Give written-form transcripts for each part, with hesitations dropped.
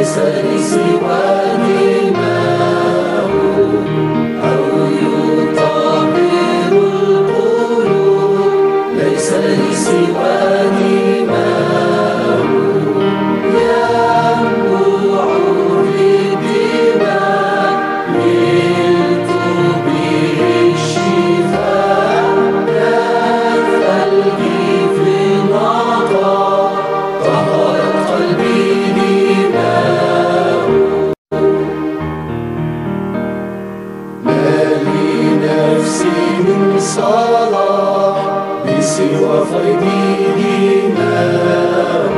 ليس لي سوى دماء أو يطهر القلوب، ليس لي سوى دماء ينبوع بالدماء نلت به الشفاء، كالثلج في النقاء طهرت قلبي دماء. ما لنفسي من صلاح بسوى فيض دماء،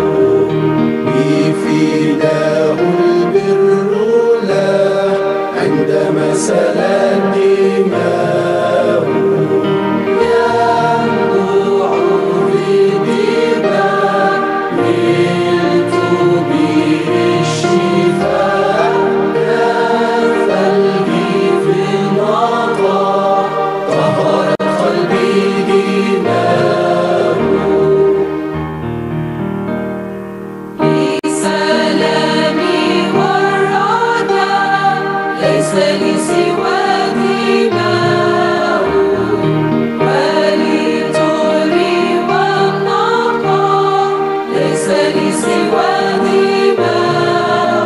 بفداه البر له عندما سالت دماء، ينبوع بالدماء نلت به الشفاء، كالثلج في النقاء طهرت قلبي دماء. لسلامي والرجاء ليس لي سوى دماء، وللطهر والنقاء ليس لي سوى دماء،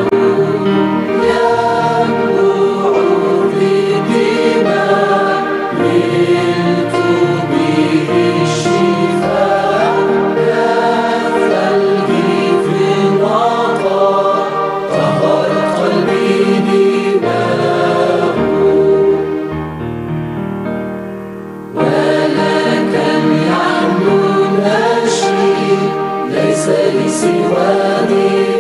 ينبوع بالدماء نلت به الشفاء، كالثلج في النقاء طهرت قلبي دماء. ولك يحلو النشيد ليس لي سوى دماء.